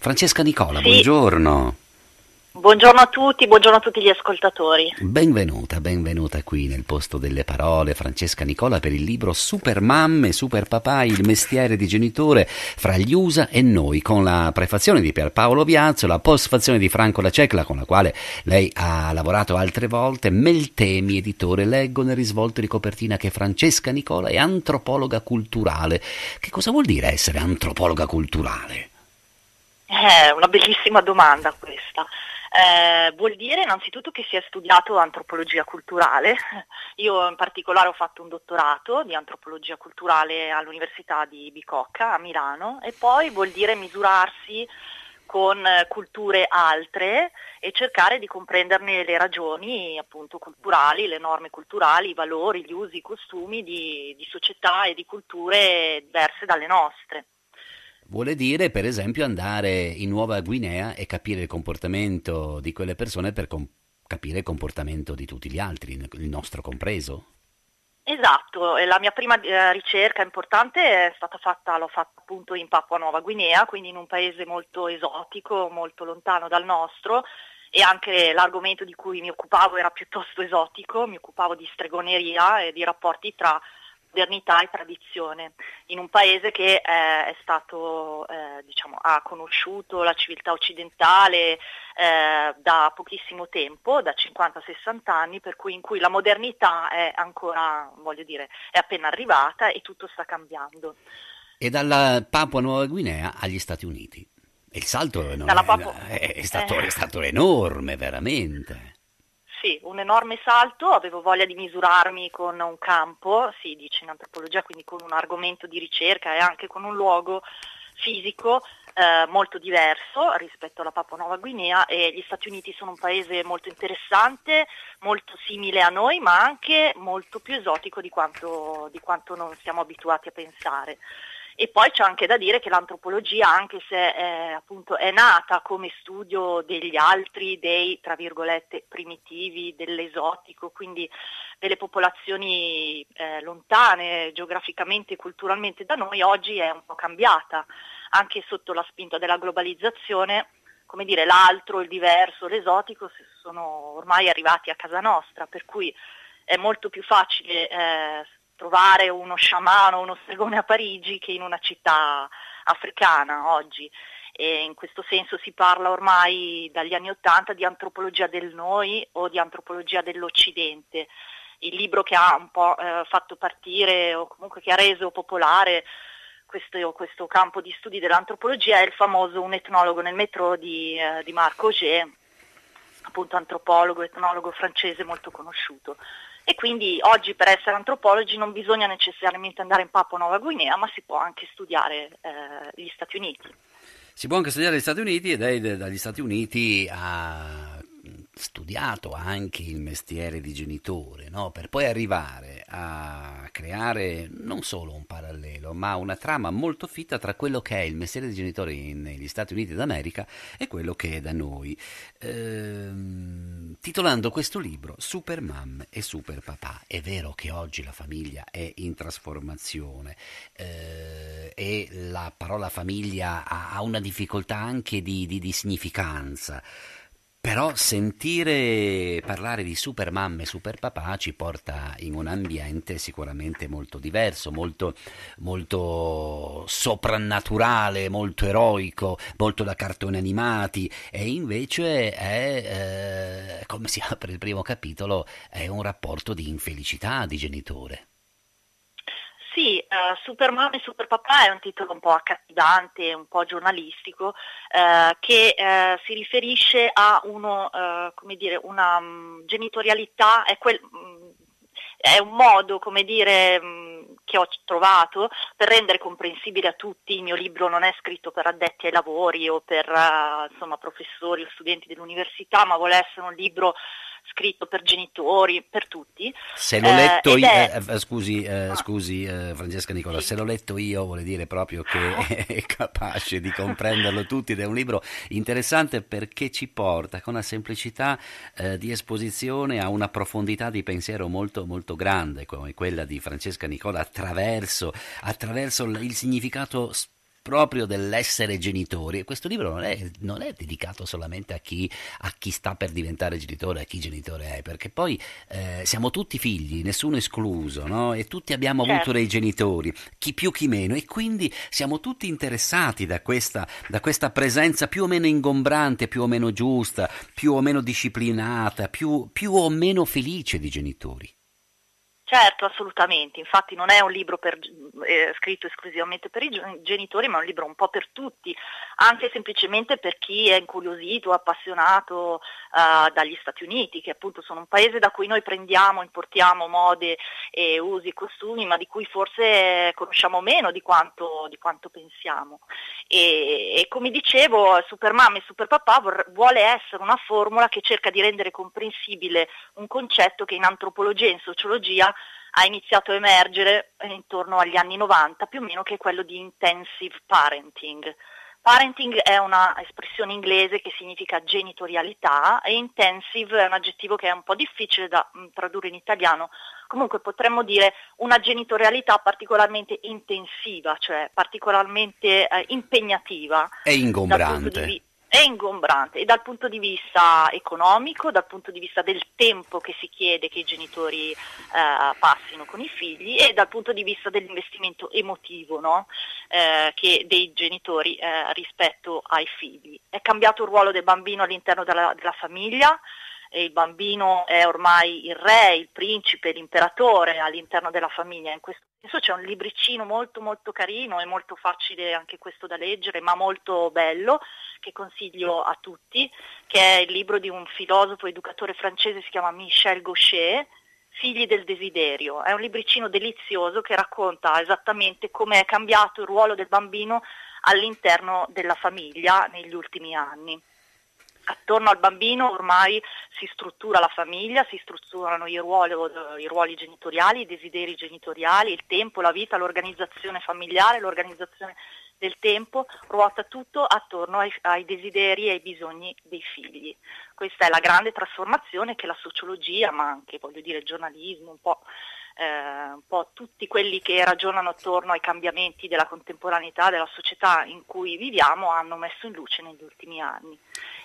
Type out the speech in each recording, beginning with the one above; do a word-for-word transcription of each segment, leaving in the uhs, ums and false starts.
Francesca Nicola, Sì, buongiorno. buongiorno a tutti, buongiorno a tutti gli ascoltatori. Benvenuta, benvenuta qui nel posto delle parole, Francesca Nicola, per il libro Super Mamme, Super Papà, il mestiere di genitore fra gli U S A e noi, con la prefazione di Pierpaolo Viazzo, la postfazione di Franco La Cecla, con la quale lei ha lavorato altre volte. Meltemi, editore. Leggo nel risvolto di copertina che Francesca Nicola è antropologa culturale. Che cosa vuol dire essere antropologa culturale? È una bellissima domanda questa. Eh, vuol dire innanzitutto che si è studiato antropologia culturale. Io in particolare ho fatto un dottorato di antropologia culturale all'Università di Bicocca a Milano, e poi vuol dire misurarsi con eh, culture altre e cercare di comprenderne le ragioni appunto culturali, le norme culturali, i valori, gli usi, i costumi di, di società e di culture diverse dalle nostre. Vuole dire, per esempio, andare in Nuova Guinea e capire il comportamento di quelle persone per com- capire il comportamento di tutti gli altri, il nostro compreso. Esatto, e la mia prima eh, ricerca importante è stata fatta, l'ho fatta appunto in Papua Nuova Guinea, quindi in un paese molto esotico, molto lontano dal nostro, e anche l'argomento di cui mi occupavo era piuttosto esotico. Mi occupavo di stregoneria e di rapporti tra modernità e tradizione, in un paese che eh, è stato, eh, diciamo, ha conosciuto la civiltà occidentale eh, da pochissimo tempo, da cinquanta sessanta anni, per cui in cui la modernità è ancora, voglio dire, è appena arrivata e tutto sta cambiando. E dalla Papua Nuova Guinea agli Stati Uniti. E il salto non Dalla è, Papua, è, è stato, è eh, stato enorme, veramente. Sì, un enorme salto. Avevo voglia di misurarmi con un campo, si dice in antropologia, quindi con un argomento di ricerca e anche con un luogo fisico eh, molto diverso rispetto alla Papua Nuova Guinea, e gli Stati Uniti sono un paese molto interessante, molto simile a noi, ma anche molto più esotico di quanto, di quanto non siamo abituati a pensare. E poi c'è anche da dire che l'antropologia, anche se è, appunto, è nata come studio degli altri, dei, tra virgolette, primitivi, dell'esotico, quindi delle popolazioni eh, lontane geograficamente e culturalmente da noi, oggi è un po' cambiata, anche sotto la spinta della globalizzazione. Come dire, l'altro, il diverso, l'esotico sono ormai arrivati a casa nostra, per cui è molto più facile eh, trovare uno sciamano, uno stregone a Parigi che in una città africana oggi. E in questo senso si parla ormai dagli anni Ottanta di antropologia del noi o di antropologia dell'Occidente. Il libro che ha un po' eh, fatto partire, o comunque che ha reso popolare questo, questo campo di studi dell'antropologia, è il famoso Un etnologo nel metro di, eh, di Marc Auger, appunto antropologo, etnologo francese molto conosciuto. E quindi oggi, per essere antropologi, non bisogna necessariamente andare in Papua Nuova Guinea, ma si può anche studiare eh, gli Stati Uniti. Si può anche studiare negli Stati Uniti, ed lei dagli Stati Uniti ha studiato anche il mestiere di genitore, no? Per poi arrivare a creare non solo un parallelo, ma una trama molto fitta tra quello che è il mestiere di genitore negli Stati Uniti d'America e quello che è da noi. Ehm, titolando questo libro Super Mamme e Super Papà. È vero che oggi la famiglia è in trasformazione eh, e la parola famiglia ha, ha una difficoltà anche di, di, di significanza. Però sentire parlare di super mamme e super papà ci porta in un ambiente sicuramente molto diverso, molto, molto soprannaturale, molto eroico, molto da cartoni animati, e invece è, eh, come si apre il primo capitolo, è un rapporto di infelicità di genitore. Sì, uh, Super Mamma e Super Papà è un titolo un po' accattivante, un po' giornalistico, uh, che uh, si riferisce a uno, uh, come dire, una um, genitorialità, è, quel, um, è un modo, come dire, um, che ho trovato per rendere comprensibile a tutti. Il mio libro non è scritto per addetti ai lavori o per uh, insomma, professori o studenti dell'università, ma vuole essere un libro scritto per genitori, per tutti. Se l'ho Eh, letto ed io, è... eh, eh, scusi, eh, ah, scusi eh, Francesca Nicola, sì. se l'ho letto io vuol dire proprio che è capace di comprenderlo tutti, ed è un libro interessante perché ci porta con una semplicità eh, di esposizione a una profondità di pensiero molto molto grande, come quella di Francesca Nicola, attraverso, attraverso il significato proprio dell'essere genitori. E questo libro non è, non è dedicato solamente a chi, a chi sta per diventare genitore, a chi genitore è, perché poi eh, siamo tutti figli, nessuno escluso, no? E tutti abbiamo avuto Certo. dei genitori, chi più chi meno, e quindi siamo tutti interessati da questa, da questa presenza più o meno ingombrante, più o meno giusta, più o meno disciplinata, più, più o meno felice di genitori. Certo, assolutamente, infatti non è un libro per, eh, scritto esclusivamente per i gen- genitori, ma è un libro un po' per tutti, anche semplicemente per chi è incuriosito, appassionato eh, dagli Stati Uniti, che appunto sono un paese da cui noi prendiamo, importiamo mode e usi e costumi, ma di cui forse conosciamo meno di quanto, di quanto pensiamo. E, e come dicevo, Supermamma e Superpapà vor- vuole essere una formula che cerca di rendere comprensibile un concetto che in antropologia e in sociologia ha iniziato a emergere intorno agli anni novanta, più o meno, che è quello di intensive parenting. Parenting è una espressione inglese che significa genitorialità e intensive è un aggettivo che è un po' difficile da mh, tradurre in italiano. Comunque potremmo dire una genitorialità particolarmente intensiva, cioè particolarmente eh, impegnativa È dal punto di ingombrante. vista è ingombrante e dal punto di vista economico, dal punto di vista del tempo che si chiede che i genitori eh, passino con i figli e dal punto di vista dell'investimento emotivo, no? eh, che dei genitori eh, rispetto ai figli. È cambiato il ruolo del bambino all'interno della, della famiglia, e il bambino è ormai il re, il principe, l'imperatore all'interno della famiglia. In questo senso c'è un libricino molto molto carino e molto facile anche questo da leggere, ma molto bello, che consiglio a tutti, che è il libro di un filosofo educatore francese, si chiama Michel Gaucher, Figli del desiderio. È un libricino delizioso che racconta esattamente come è cambiato il ruolo del bambino all'interno della famiglia negli ultimi anni. Attorno al bambino ormai si struttura la famiglia, si strutturano i ruoli, i ruoli genitoriali, i desideri genitoriali, il tempo, la vita, l'organizzazione familiare, l'organizzazione del tempo, ruota tutto attorno ai, ai desideri e ai bisogni dei figli. Questa è la grande trasformazione che la sociologia, ma anche voglio dire il giornalismo, un po', eh, un po' tutti quelli che ragionano attorno ai cambiamenti della contemporaneità, della società in cui viviamo, hanno messo in luce negli ultimi anni.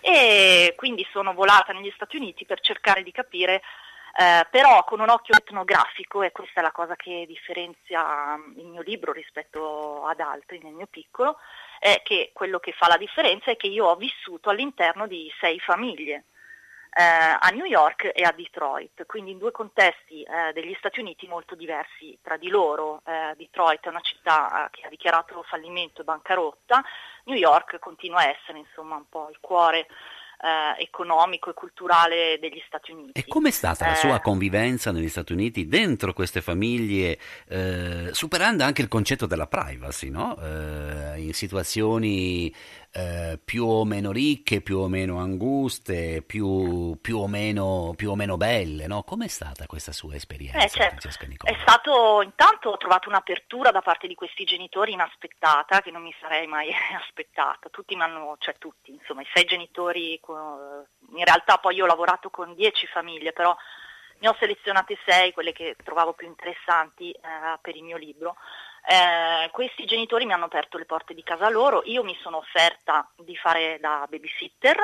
E quindi sono volata negli Stati Uniti per cercare di capire, eh, però con un occhio etnografico, e questa è la cosa che differenzia il mio libro rispetto ad altri nel mio piccolo, è che quello che fa la differenza è che io ho vissuto all'interno di sei famiglie, eh, a New York e a Detroit, quindi in due contesti eh, degli Stati Uniti molto diversi tra di loro. Eh, Detroit è una città eh, che ha dichiarato fallimento e bancarotta, New York continua a essere insomma un po' il cuore eh, economico e culturale degli Stati E Uniti. com'è stata la sua Eh, convivenza negli Stati Uniti dentro queste famiglie, eh, superando anche il concetto della privacy, no? Eh, in situazioni eh, più o meno ricche, più o meno anguste, più, più o meno, più o meno belle, no? Com'è stata questa sua Eh, esperienza, certo, Francesca è Nicola? stato, intanto ho trovato un'apertura da parte di questi genitori inaspettata, che non mi sarei mai aspettata. Tutti mi hanno, cioè tutti, insomma, i sei genitori, co- in realtà poi io ho lavorato con dieci famiglie, però ne ho selezionate sei, quelle che trovavo più interessanti eh, per il mio libro. Eh, questi genitori mi hanno aperto le porte di casa loro, io mi sono offerta di fare da babysitter,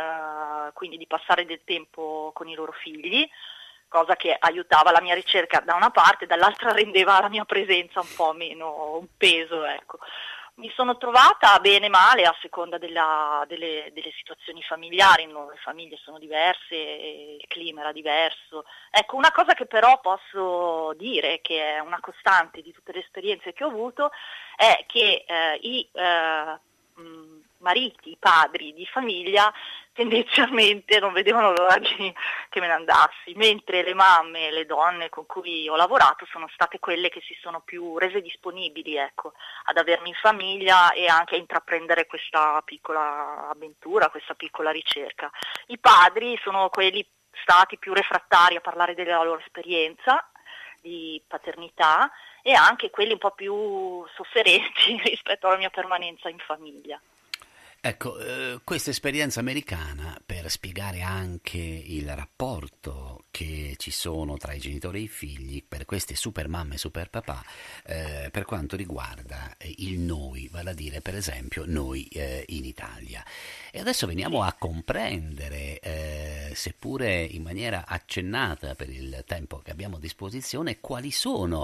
eh, quindi di passare del tempo con i loro figli, cosa che aiutava la mia ricerca da una parte, dall'altra rendeva la mia presenza un po' meno un peso, ecco. Mi sono trovata bene e male a seconda della, delle, delle situazioni familiari, no? Le famiglie sono diverse, il clima era diverso. Ecco, una cosa che però posso dire, che è una costante di tutte le esperienze che ho avuto, è che eh, i eh, mh, mariti, i padri di famiglia tendenzialmente non vedevano l'ora che, che me ne andassi, mentre le mamme, le donne con cui ho lavorato sono state quelle che si sono più rese disponibili, ecco, ad avermi in famiglia e anche a intraprendere questa piccola avventura, questa piccola ricerca. I padri sono quelli stati più refrattari a parlare della loro esperienza di paternità e anche quelli un po' più sofferenti rispetto alla mia permanenza in famiglia. Ecco, eh, questa esperienza americana per spiegare anche il rapporto che ci sono tra i genitori e i figli per queste super mamme e super papà eh, per quanto riguarda eh, il noi, vale a dire per esempio noi eh, in Italia. E adesso veniamo Sì. a comprendere, eh, seppure in maniera accennata per il tempo che abbiamo a disposizione, quali sono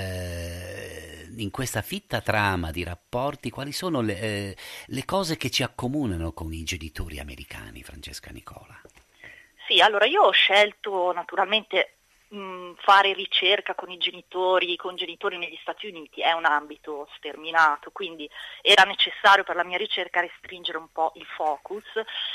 eh, in questa fitta trama di rapporti, quali sono le, eh, le cose che ci accomunano con i genitori americani, Francesca Nicola. Sì, allora io ho scelto naturalmente mh, fare ricerca con i genitori, con genitori negli Stati Uniti, è un ambito sterminato, quindi era necessario per la mia ricerca restringere un po' il focus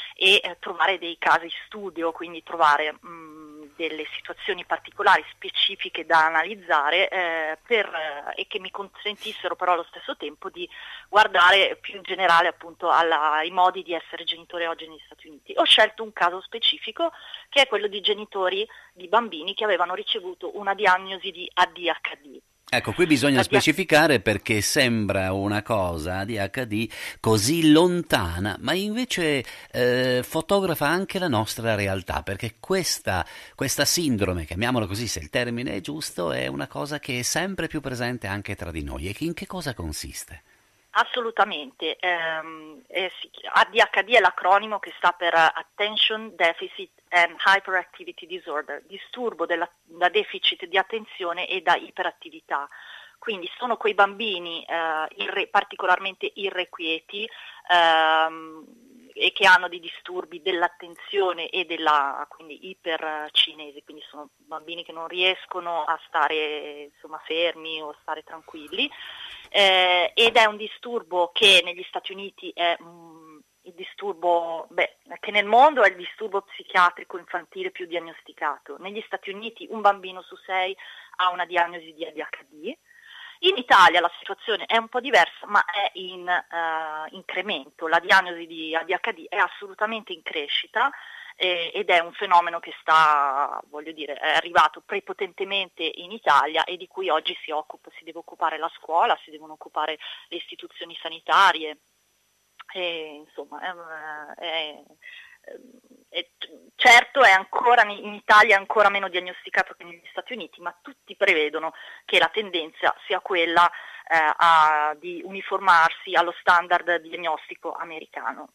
e eh, trovare dei casi studio, quindi trovare mh, delle situazioni particolari, specifiche da analizzare eh, per, eh, e che mi consentissero però allo stesso tempo di guardare più in generale appunto alla, ai modi di essere genitore oggi negli Stati Uniti. Ho scelto un caso specifico che è quello di genitori di bambini che avevano ricevuto una diagnosi di A D H D. Ecco, qui bisogna La dia- specificare perché sembra una cosa di A D H D così lontana, ma invece eh, fotografa anche la nostra realtà, perché questa, questa sindrome, chiamiamola così se il termine è giusto, è una cosa che è sempre più presente anche tra di noi. E in che cosa consiste? Assolutamente, ehm, eh, sì, A D H D è l'acronimo che sta per Attention Deficit and Hyperactivity Disorder, disturbo della, da deficit di attenzione e da iperattività. Quindi sono quei bambini eh, irre, particolarmente irrequieti ehm, e che hanno dei disturbi dell'attenzione e della quindi ipercinesi, quindi sono bambini che non riescono a stare insomma, fermi o stare tranquilli. Eh, ed è un disturbo che negli Stati Uniti è mm, il disturbo, beh, che nel mondo è il disturbo psichiatrico infantile più diagnosticato. Negli Stati Uniti un bambino su sei ha una diagnosi di A D H D. In Italia la situazione è un po' diversa, ma è in uh, incremento. La diagnosi di A D H D è assolutamente in crescita eh, ed è un fenomeno che sta, voglio dire, è arrivato prepotentemente in Italia e di cui oggi si occupa, si deve occupare la scuola, si devono occupare le istituzioni sanitarie. E, insomma, è, è, è, certo è ancora in Italia è ancora meno diagnosticato che negli Stati Uniti, ma tutti prevedono che la tendenza sia quella eh, a, di uniformarsi allo standard diagnostico americano.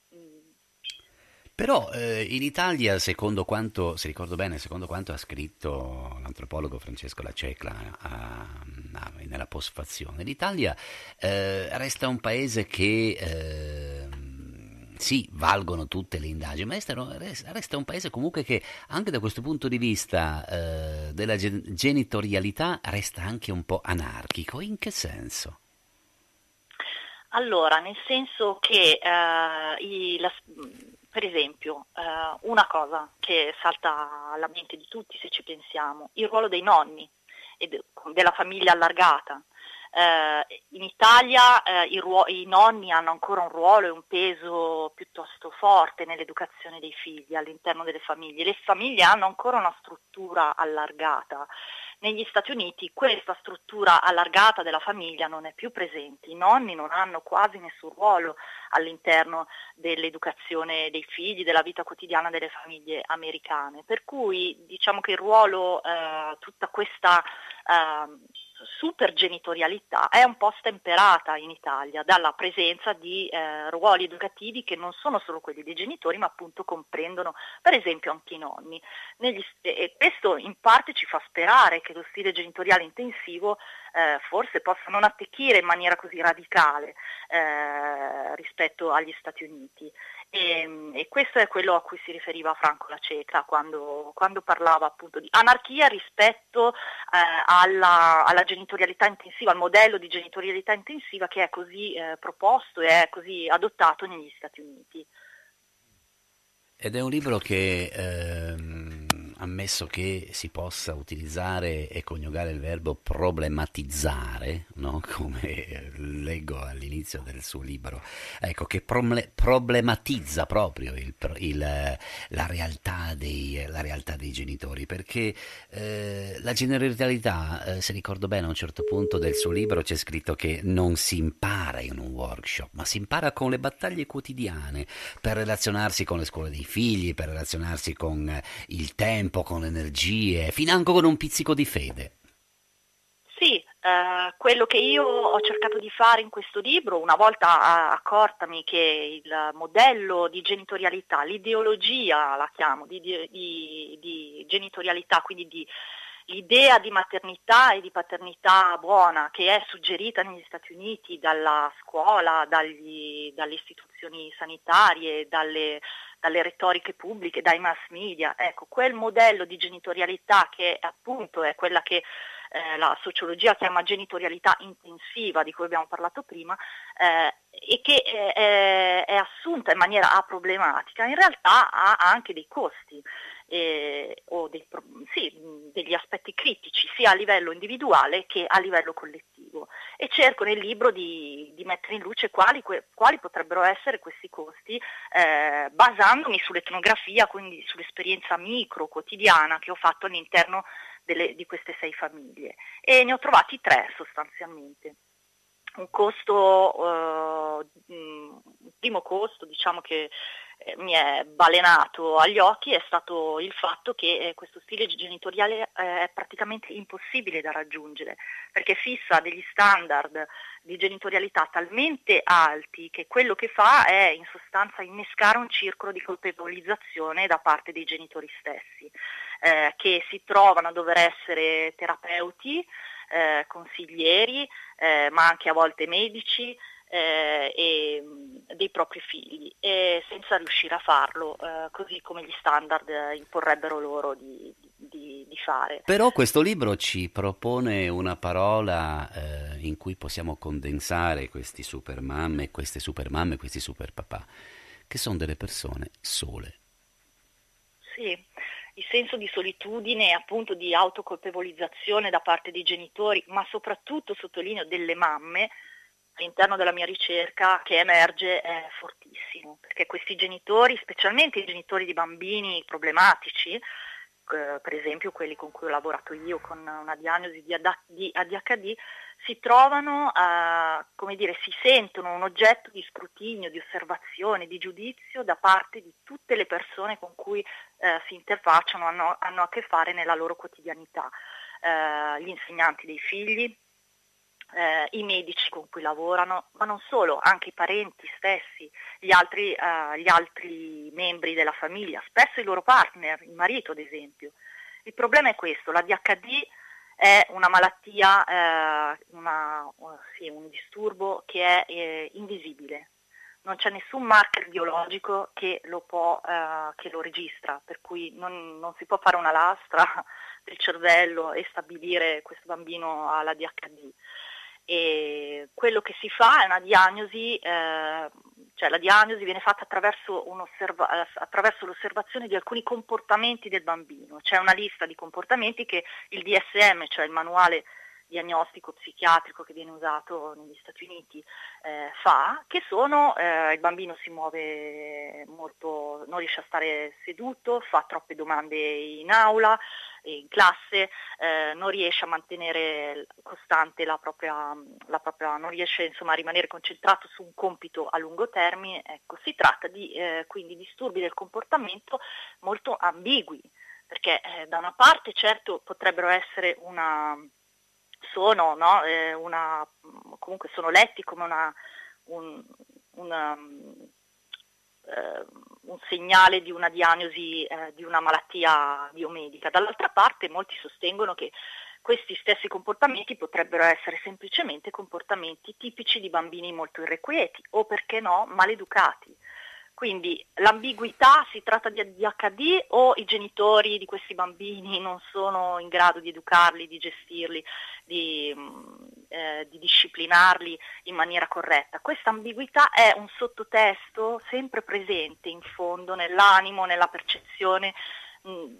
Però eh, in Italia, secondo quanto, se ricordo bene, secondo quanto ha scritto l'antropologo Francesco Lacecla a, a, nella postfazione, l'Italia eh, resta un paese che eh, sì, valgono tutte le indagini, ma resta, resta un paese comunque che anche da questo punto di vista eh, della gen- genitorialità resta anche un po' anarchico. In che senso? Allora, nel senso che eh, i, la, per esempio, eh, una cosa che salta alla mente di tutti se ci pensiamo, il ruolo dei nonni e de, della famiglia allargata. Eh, in Italia eh, i, ruo- i nonni hanno ancora un ruolo e un peso piuttosto forte nell'educazione dei figli all'interno delle famiglie. Le famiglie hanno ancora una struttura allargata. Negli Stati Uniti questa struttura allargata della famiglia non è più presente, i nonni non hanno quasi nessun ruolo all'interno dell'educazione dei figli, della vita quotidiana delle famiglie americane, per cui diciamo che il ruolo, eh, tutta questa eh, supergenitorialità è un po' stemperata in Italia dalla presenza di eh, ruoli educativi che non sono solo quelli dei genitori ma appunto comprendono per esempio anche i nonni. Negli, e questo in parte ci fa sperare che lo stile genitoriale intensivo eh, forse possa non attecchire in maniera così radicale eh, rispetto agli Stati Uniti. E, e questo è quello a cui si riferiva Franco Lacecla quando, quando parlava appunto di anarchia rispetto eh, alla, alla genitorialità intensiva, al modello di genitorialità intensiva che è così eh, proposto e è così adottato negli Stati Uniti. Ed è un libro che ehm, ammesso che si possa utilizzare e coniugare il verbo problematizzare, no? Come leggo all'inizio del suo libro, ecco, che promle- problematizza proprio il, pro- il, eh, la, realtà dei, la realtà dei genitori, perché eh, la generalità, eh, se ricordo bene, a un certo punto del suo libro c'è scritto che non si impara in un workshop, ma si impara con le battaglie quotidiane per relazionarsi con le scuole dei figli, per relazionarsi con eh, il tempo, con le energie, financo con un pizzico di fede. Sì, eh, quello che io ho cercato di fare in questo libro, una volta a- accortami che il modello di genitorialità, l'ideologia la chiamo, di, di- di- di genitorialità, quindi di l'idea di maternità e di paternità buona che è suggerita negli Stati Uniti dalla scuola, dagli- dalle istituzioni sanitarie, dalle, dalle retoriche pubbliche, dai mass media, ecco, quel modello di genitorialità che appunto è quella che eh, la sociologia chiama genitorialità intensiva, di cui abbiamo parlato prima, eh, e che è, è, è assunta in maniera aproblematica, in realtà ha anche dei costi. Eh, o dei, sì, degli aspetti critici sia a livello individuale che a livello collettivo, e cerco nel libro di, di mettere in luce quali, quali potrebbero essere questi costi, eh, basandomi sull'etnografia, quindi sull'esperienza micro quotidiana che ho fatto all'interno delle, di queste sei famiglie, e ne ho trovati tre sostanzialmente. Un costo, eh, un primo costo, diciamo, che eh, mi è balenato agli occhi è stato il fatto che eh, questo stile genitoriale eh, è praticamente impossibile da raggiungere, perché fissa degli standard di genitorialità talmente alti che quello che fa è in sostanza innescare un circolo di colpevolizzazione da parte dei genitori stessi, eh, che si trovano a dover essere terapeuti, eh, consiglieri, eh, ma anche a volte medici, eh, e, mh, dei propri figli, e senza riuscire a farlo, eh, così come gli standard eh, imporrebbero loro di, di, di fare. Però questo libro ci propone una parola eh, in cui possiamo condensare questi supermamme, queste supermamme, questi superpapà, che sono delle persone sole. Sì, il senso di solitudine e appunto di autocolpevolizzazione da parte dei genitori, ma soprattutto, sottolineo, delle mamme, all'interno della mia ricerca che emerge è fortissimo, perché questi genitori, specialmente i genitori di bambini problematici, eh, per esempio quelli con cui ho lavorato io con una diagnosi di A D H D, si trovano a, come dire, si sentono un oggetto di scrutinio, di osservazione, di giudizio da parte di tutte le persone con cui eh, si interfacciano, hanno, hanno a che fare nella loro quotidianità. Eh, gli insegnanti dei figli, eh, i medici con cui lavorano, ma non solo, anche i parenti stessi, gli altri, eh, gli altri membri della famiglia, spesso i loro partner, il marito ad esempio. Il problema è questo: l'A D H D è una malattia, eh, una, sì, un disturbo che è eh, invisibile. Non c'è nessun marker biologico che lo, può, eh, che lo registra, per cui non, non si può fare una lastra del cervello e stabilire questo bambino ha l'A D H D. E quello che si fa è una diagnosi, eh, cioè la diagnosi viene fatta attraverso, attraverso l'osservazione di alcuni comportamenti del bambino. C'è una lista di comportamenti che il D S M, cioè il manuale diagnostico psichiatrico che viene usato negli Stati Uniti, eh, fa, che sono eh, il bambino si muove molto, non riesce a stare seduto, fa troppe domande in aula, in classe, eh, non riesce a mantenere costante la propria, la propria non riesce insomma a rimanere concentrato su un compito a lungo termine. Ecco, si tratta di eh, quindi disturbi del comportamento molto ambigui, perché eh, da una parte certo potrebbero essere una sono no, eh, una comunque sono letti come una un, una, eh, un segnale di una diagnosi eh, di una malattia biomedica. Dall'altra parte molti sostengono che questi stessi comportamenti potrebbero essere semplicemente comportamenti tipici di bambini molto irrequieti o, perché no, maleducati. Quindi l'ambiguità: si tratta di A D H D o i genitori di questi bambini non sono in grado di educarli, di gestirli, di, eh, di disciplinarli in maniera corretta. Questa ambiguità è un sottotesto sempre presente in fondo nell'animo, nella percezione mh,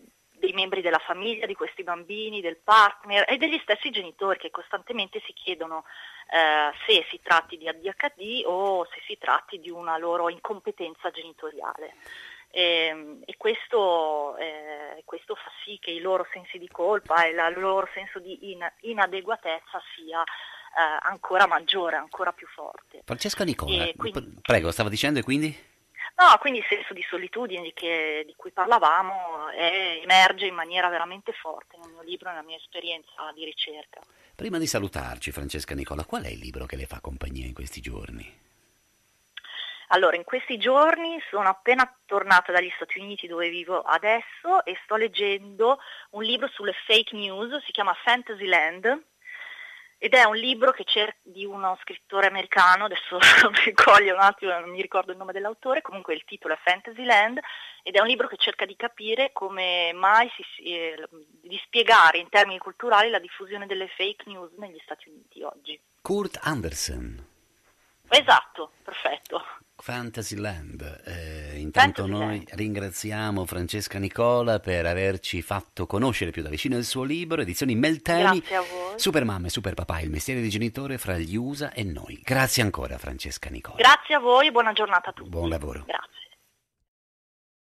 dei membri della famiglia, di questi bambini, del partner e degli stessi genitori che costantemente si chiedono eh, se si tratti di A D H D o se si tratti di una loro incompetenza genitoriale. E, e questo, eh, questo fa sì che i loro sensi di colpa e la- il loro senso di in- inadeguatezza sia eh, ancora maggiore, ancora più forte. Francesca Nicola, E quindi, p- prego, stava dicendo e quindi? no, quindi il senso di solitudine di, che- di cui parlavamo è- emerge in maniera veramente forte nel mio libro e nella mia esperienza di ricerca. Prima di salutarci, Francesca Nicola, qual è il libro che le fa compagnia in questi giorni? Allora, in questi giorni sono appena tornata dagli Stati Uniti dove vivo adesso e sto leggendo un libro sulle fake news, si chiama Fantasyland ed è un libro che cer- di uno scrittore americano, adesso mi coglie un attimo, non mi ricordo il nome dell'autore, comunque il titolo è Fantasyland ed è un libro che cerca di capire come mai si, si- eh, di spiegare in termini culturali la diffusione delle fake news negli Stati Uniti oggi. Kurt Andersen, Esatto, perfetto. Fantasyland. Eh, intanto Fantasyland. noi ringraziamo Francesca Nicola per averci fatto conoscere più da vicino il suo libro, edizioni Meltemi, Grazie a voi. Supermamma e Superpapà, il mestiere di genitore fra gli U S A e noi. Grazie ancora Francesca Nicola. Grazie a voi e buona giornata a tutti. Buon lavoro. Grazie.